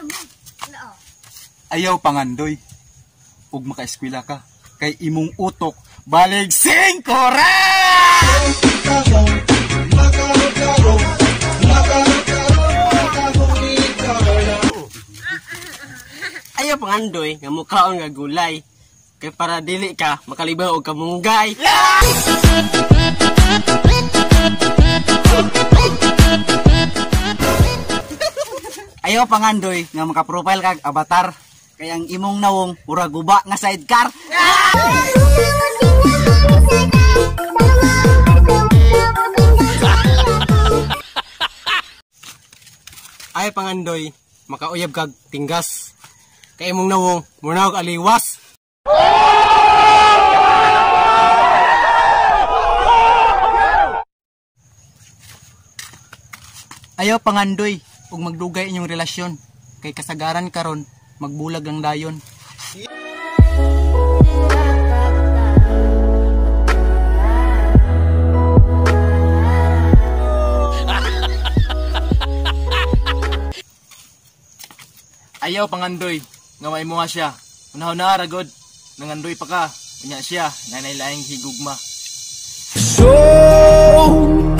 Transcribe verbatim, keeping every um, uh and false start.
Ayaw pangandoy. Ug maka-eskwela ka. Kay imong utok balig singkora! Ayaw pangandoy nga mukhaon nga gulay. Kay para dili ka makalibaw og kamunggay. Ayaw pangandoy nga maka-profile kag avatar. Kay ang imong nawong mura guba nga sidecar. Ayaw pangandoy makauyab kag tinggas. Kay imong nawong mura og aliwas. Ayaw pangandoy ug magdugay inyong relasyon. Kay kasagaran karon magbulag ang dayon. Ayaw pangandoy nga may mga siya. Unahaw na ragod nangandoy pa ka. Unya siya nanay laing higugma. So